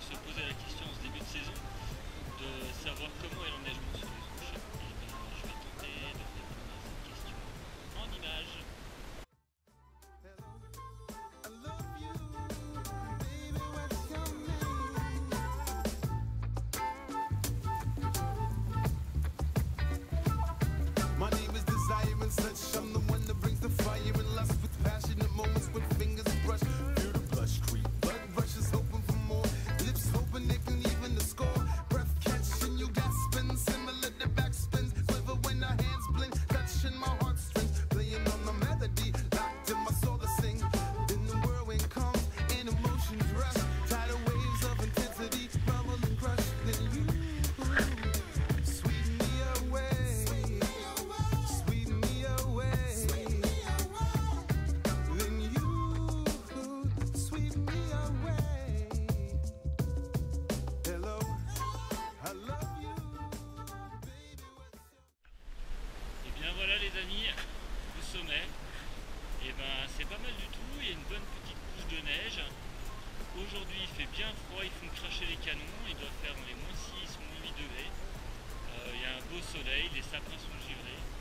se posait la question en ce début de saison de savoir comment est l'enneigement sur les Ouches. Et ben, je vais tenter de répondre à cette question en images. My name is Desire and such. I'm the one that brings the fire and lust with passionate moments when fingers brush. Feel the blush creep, blood rushes hoping for more. Lips hoping they can even the score. Breath catching you gasping, similar to backspins. Quiver when our hands blend, touching my heartstrings. Playing on the melody, locked in my soul to sing. Then the whirlwind comes and emotions rush. Tidal waves of intensity, rumble and crush. Then you sweep me away. Et bien voilà les amis, le sommet. Et ben c'est pas mal du tout, il y a une bonne petite couche de neige. Aujourd'hui il fait bien froid, ils font cracher les canons, il doit faire dans les -6, -8 degrés. Il y a un beau soleil, les sapins sont givrés.